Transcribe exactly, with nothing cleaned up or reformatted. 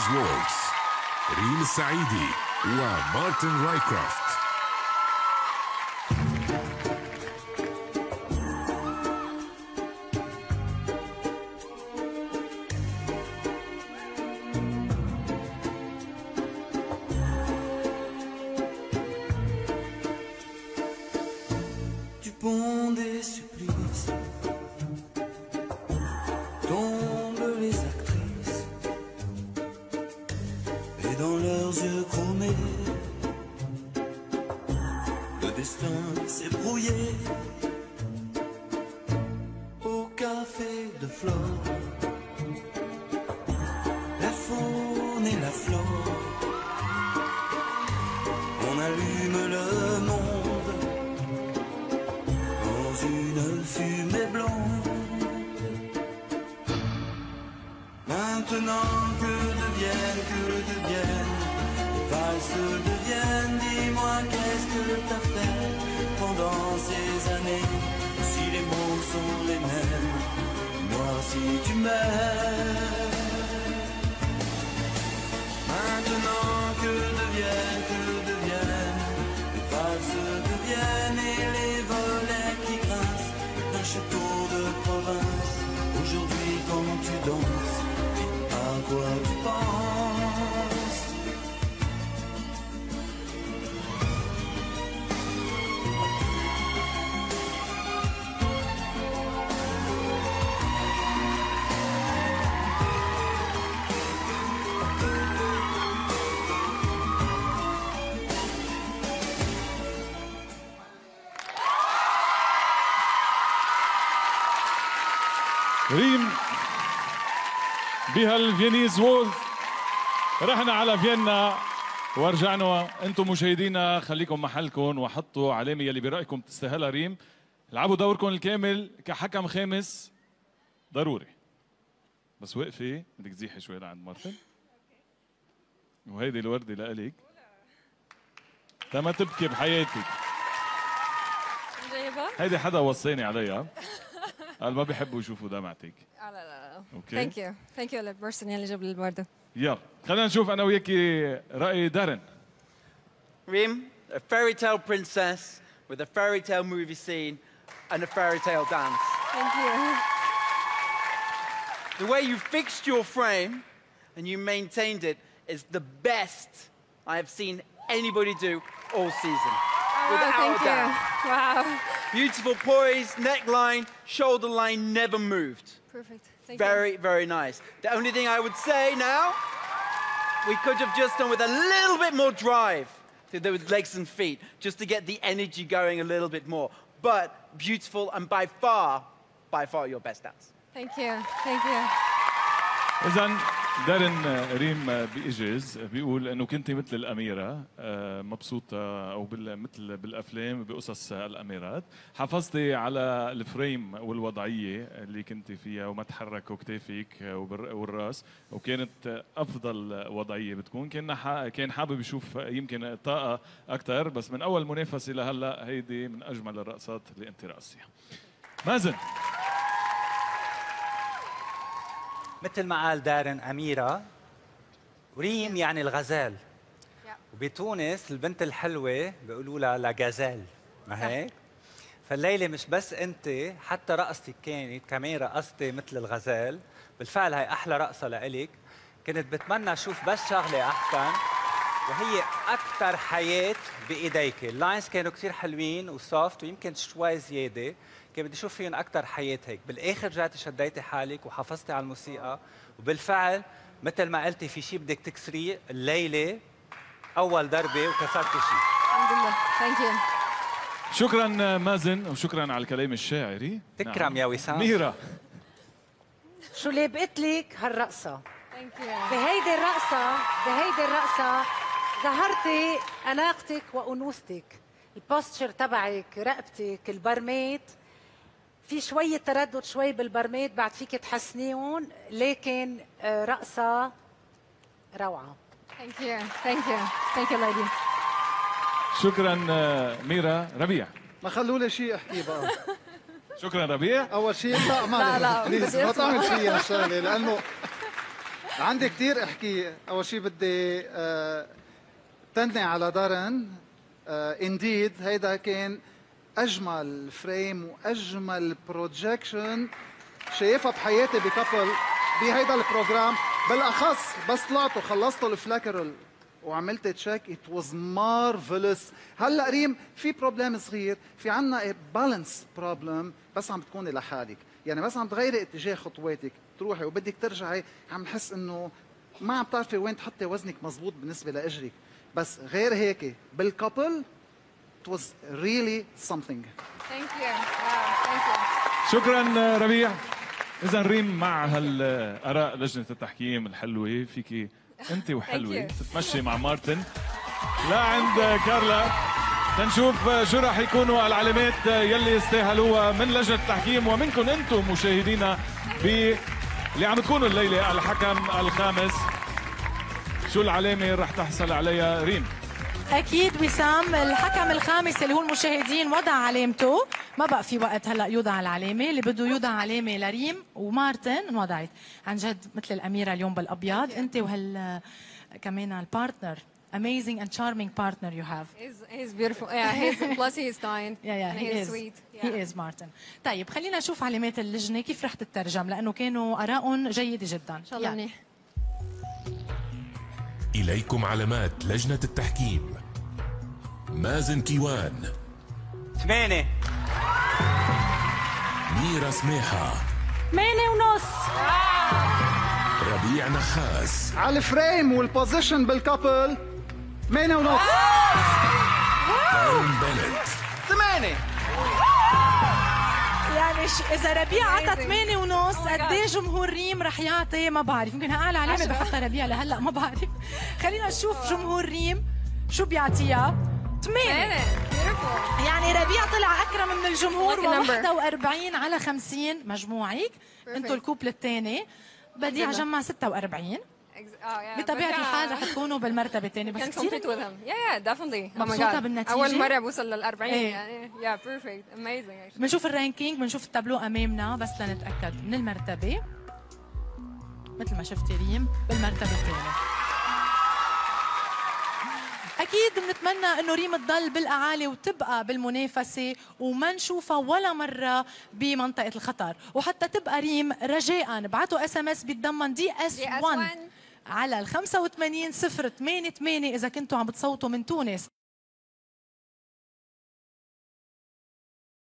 وولز، ريم السعيدي ومارتن رايكروفت. ريم بهالفينيز وولز. رحنا على فيينا ورجعنا. انتم مشاهدينا خليكم محلكم وحطوا علامه يلي برايكم تستاهلها ريم. العبوا دوركم الكامل كحكم خامس ضروري. بس وقفي بدك تزيحي شوي لعند مارتن. وهيدي الورده لإلك تما تبكي بحياتك. هيدي حدا وصاني عليها، قال ما بيحبوا يشوفوا دمعتك. لا لا لا. اوكي. ثانك يو ثانك يو للبيرسون يلي جاب لي الورده. يلا خلينا نشوف انا وياكي راي دارن. Reem, a fairy tale princess with a fairy tale movie scene and a fairy tale dance. Thank you. The way you fixed your frame and you maintained it is the best I have seen anybody do all season. Oh, Without wow, thank a doubt. you. Wow. Beautiful poise, neckline, shoulder line never moved. Perfect. Thank very, you. very nice. The only thing I would say now, we could have just done with a little bit more drive to those legs and feet, just to get the energy going a little bit more. But beautiful and by far, by far your best dance. Thank you. Thank you. إذن دارن ريم بإجاز بيقول إنه كنتي مثل الأميرة مبسوطة أو مثل بالأفلام بقصص الأميرات، حافظتي على الفريم والوضعية اللي كنتي فيها وما تحركوا كتافك والراس، وكانت أفضل وضعية بتكون. كان كان حابب يشوف يمكن طاقة أكثر، بس من أول منافسة لهلا هيدي من أجمل الرقصات اللي أنت رقصتيها. مازن. مثل ما قال دارن أميرة، وريم يعني الغزال، وبتونس البنت الحلوة بيقولوا لها لاغازال، ما هيك؟ فالليلة مش بس أنت، حتى رقصتك كانت كمان رقصتي مثل الغزال. بالفعل هاي أحلى رقصة لإلك. كنت بتمنى أشوف بس شغلة أحسن، وهي أكثر حياة بإيديك. اللاينز كانوا كثير حلوين وسوفت ويمكن شوي زيادة، كان بدي اشوف فيهم اكثر حياه هيك. بالاخر جاتي شديتي حالك وحافظتي على الموسيقى، وبالفعل مثل ما قلتي في شيء بدك تكسريه الليله اول ضربه وكسرتي شيء. الحمد لله. ثانك يو. شكرا مازن وشكرا على الكلام الشاعري. تكرم نعم. يا وسام. ميرا، شو لابقت لك هالرقصه؟ ثانك يو. بهيدي الرقصه بهيدي الرقصه ظهرتي اناقتك وانوثتك، البوستشر تبعك، رقبتك، البرميت، في شوية تردد شوي بالبرميت بعد فيك تحسنيهم، لكن رقصة روعة. ثانك يو ثانك يو ثانك يو ليدي. شكرا ميرا. ربيع، ما خلوا لي شيء احكي بقى. شكرا ربيع. اول شيء لا ما لا لا بليز ما تعمل فيها هالشغله، لانه عندي كثير احكي. اول شيء بدي آه تني على دارن. انديد uh, هيدا كان اجمل فريم واجمل بروجكشن شايفها بحياتي بكابل بهيدا البروجرام، بالاخص بس طلعت وخلصتوا الفلاكرل وعملت تشيك ات واز مارفلس. هلا ريم في بروبلم صغير، في عنا بالانس بروبلم بس عم بتكوني لحالك، يعني بس عم تغيري اتجاه خطواتك تروحي وبدك ترجعي عم نحس انه ما عم تعرفي وين تحطي وزنك مزبوط بالنسبه لاجرك، بس غير هيك بالكابل it was really something. Thank you. Wow, thank you. شكرا ربيع. اذا ريم مع هالاراء لجنه التحكيم الحلوه فيكي انت وحلوه تتمشي مع مارتن لا عند كارلا تنشوف شو راح يكونوا العلامات يلي يستاهلوها من لجنه التحكيم ومنكم انتم مشاهدينا ب اللي عم تكونوا الليله الحكم الخامس. شو العلامه رح تحصل عليها ريم؟ اكيد وسام، الحكم الخامس اللي هو المشاهدين وضع علامته، ما بقى في وقت هلا يوضع العلامه، اللي بده يوضع علامه لريم ومارتن انوضعت. عن جد مثل الاميره اليوم بالابيض، انت وهال كمان البارتنر amazing and charming partner you have. He's, he's beautiful. Yeah, he's, plus he's kind. Yeah, yeah, he he's is. sweet. Yeah. He is Martin. طيب خلينا نشوف علامات اللجنه كيف رح تترجم لانه كانوا ارائهم جيده جدا. ان شاء الله منيح. إليكم علامات لجنة التحكيم. مازن كيوان. ثمانية. ميرا سميحة. ثمانية ونص. ربيع نخاس. على الفريم والبوزيشن بالكابل ثمانية ونص. كارين بنت. ثمانية. يعني ش... اذا ربيع عطى ثمانية ونص قد ايه جمهور ريم رح يعطي ما بعرف، يمكن اعلى علامه بحطها ربيع لهلا ما بعرف. خلينا نشوف جمهور ريم شو بيعطيها. ثمانية. يعني ربيع طلع اكرم من الجمهور وواحد وأربعين على خمسين مجموعك. انتوا الكوبل الثاني بديع جمع ستة وأربعين. بطبيعة الحال رح تكونوا بالمرتبة الثانية بس كثير compete with him. Yeah, yeah, definitely. مبسوطة بالنتيجة. أول مرة بوصل لل أربعين ايه. يعني. Yeah, perfect, amazing. بنشوف الرانكينج، بنشوف التابلو أمامنا بس لنتأكد من المرتبة. مثل ما شفتي ريم بالمرتبة الثانية. أكيد بنتمنى إنه ريم تضل بالأعالي وتبقى بالمنافسة وما نشوفها ولا مرة بمنطقة الخطر، وحتى تبقى ريم رجاءً ابعتوا اس ام اس بيتضمن دي اس واحد على ال خمسة وثمانين صفر ثمانية ثمانية إذا كنتوا عم بتصوتوا من تونس.